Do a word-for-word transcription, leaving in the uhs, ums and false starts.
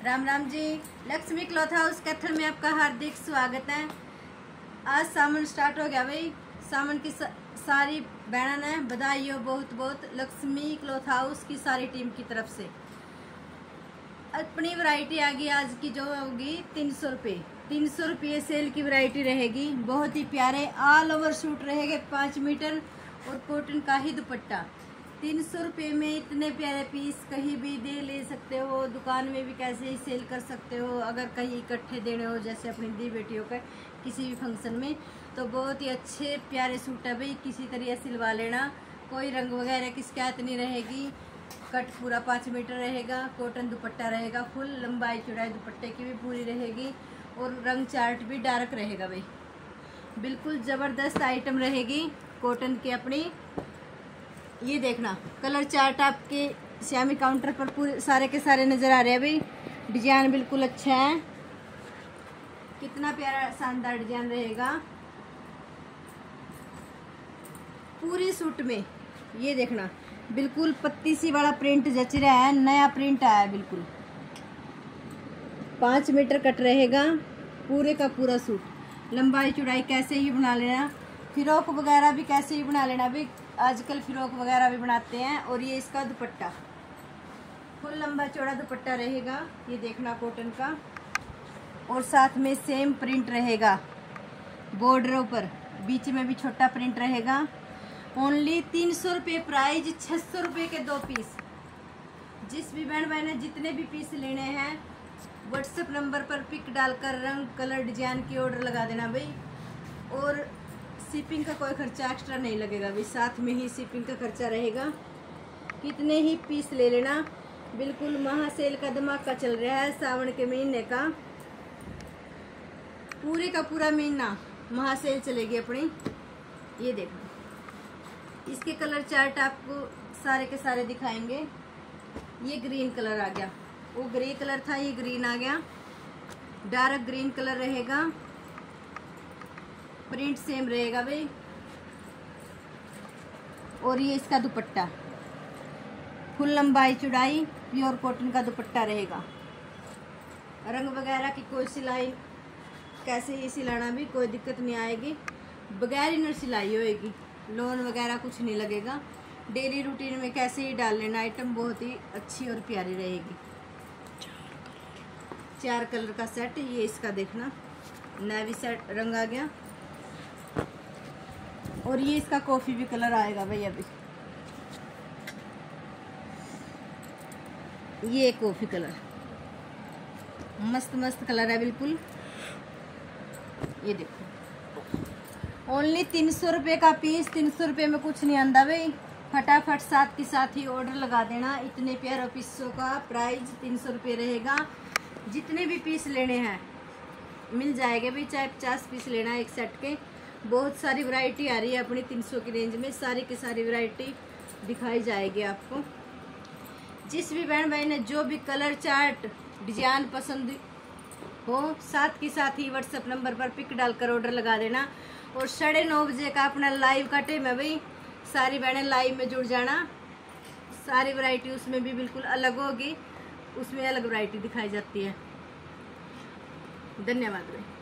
Ram Ram ji. Laxmi cloth house Kaithal में आपका हार्दिक स्वागत है। आज सावन स्टार्ट हो गया भाई। सावन की सा, सारी बहन है बधाई हो बहुत बहुत लक्ष्मी क्लॉथ हाउस की सारी टीम की तरफ से। अपनी वैरायटी आ गई आज की जो होगी तीन सौ रुपये तीन सौ रुपये सेल की वैरायटी रहेगी। बहुत ही प्यारे ऑल ओवर सूट रहेंगे पाँच मीटर और कॉटन का ही दुपट्टा। तीन सौ रुपये में इतने प्यारे पीस कहीं भी दे ले सकते हो, दुकान में भी कैसे ही सेल कर सकते हो। अगर कहीं इकट्ठे देने हो जैसे अपनी दी बेटियों का किसी भी फंक्शन में, तो बहुत ही अच्छे प्यारे सूट है भाई। किसी तरह सिलवा लेना, कोई रंग वगैरह की शिकायत नहीं रहेगी। कट पूरा पाँच मीटर रहेगा, कॉटन दुपट्टा रहेगा, फुल लंबाई चौड़ाई दुपट्टे की भी पूरी रहेगी और रंग चार्ट भी डार्क रहेगा भाई। बिल्कुल ज़बरदस्त आइटम रहेगी कॉटन की अपनी। ये देखना कलर चार्ट आपके श्यामी काउंटर पर पूरे सारे के सारे नज़र आ रहे हैं भाई। डिजाइन बिल्कुल अच्छा है, कितना प्यारा शानदार डिजाइन रहेगा पूरी सूट में। ये देखना बिल्कुल पत्ती सी वाला प्रिंट जच रहा है, नया प्रिंट आया है बिल्कुल। पाँच मीटर कट रहेगा पूरे का पूरा सूट। लंबाई चौड़ाई कैसे ही बना लेना, फिरोक वगैरह भी कैसे ही बना लेना भाई। आजकल फिरोक वगैरह भी बनाते हैं। और ये इसका दुपट्टा फुल लंबा चौड़ा दुपट्टा रहेगा। ये देखना कॉटन का, और साथ में सेम प्रिंट रहेगा बॉर्डरों पर, बीच में भी छोटा प्रिंट रहेगा। ओनली तीन सौ रुपये प्राइज, छः सौ रुपये के दो पीस। जिस भी बहन बहन ने जितने भी पीस लेने हैं व्हाट्सएप नंबर पर पिक डालकर रंग कलर डिजाइन की ऑर्डर लगा देना भाई। और शिपिंग का कोई खर्चा एक्स्ट्रा नहीं लगेगा भाई, साथ में ही शिपिंग का खर्चा रहेगा। कितने ही पीस ले लेना। बिल्कुल महा सेल का धमाका चल रहा है सावन के महीने का। पूरे का पूरा महीना महा सेल चलेगी अपनी। ये देखो इसके कलर चार्ट आपको सारे के सारे दिखाएंगे। ये ग्रीन कलर आ गया, वो ग्रे कलर था, ये ग्रीन आ गया। डार्क ग्रीन कलर रहेगा, प्रिंट सेम रहेगा भाई। और ये इसका दुपट्टा फुल लंबाई चौड़ाई प्योर कॉटन का दुपट्टा रहेगा। रंग वगैरह की कोई सिलाई कैसे ही सिलाना भी कोई दिक्कत नहीं आएगी, बगैर इनर सिलाई होएगी। लोन वगैरह कुछ नहीं लगेगा। डेली रूटीन में कैसे ही डाल लेना, आइटम बहुत ही अच्छी और प्यारी रहेगी। चार कलर का सेट, ये इसका देखना नेवी सेट रंग आ गया। और ये इसका कॉफी भी कलर आएगा भाई। अभी ये कॉफी कलर मस्त मस्त कलर है बिल्कुल। ये देखो ओनली तीन सौ रुपये का पीस। तीन सौ रुपये में कुछ नहीं आंदा भाई। फटाफट साथ के साथ ही ऑर्डर लगा देना। इतने प्यारे पीसों का प्राइस तीन सौ रुपये रहेगा। जितने भी पीस लेने हैं मिल जाएंगे भाई, चाहे पचास पीस लेना है एक सेट के। बहुत सारी वैरायटी आ रही है अपनी तीन सौ की रेंज में। सारी की सारी वैरायटी दिखाई जाएगी आपको। जिस भी बहन भाई ने जो भी कलर चार्ट डिजाइन पसंद हो, साथ के साथ ही व्हाट्सएप नंबर पर पिक डालकर ऑर्डर लगा देना। और साढ़े नौ बजे का अपना लाइव का टाइम है भाई। सारी बहनें लाइव में जुड़ जाना। सारी वैरायटी उसमें भी बिल्कुल अलग होगी, उसमें अलग वैरायटी दिखाई जाती है। धन्यवाद भाई।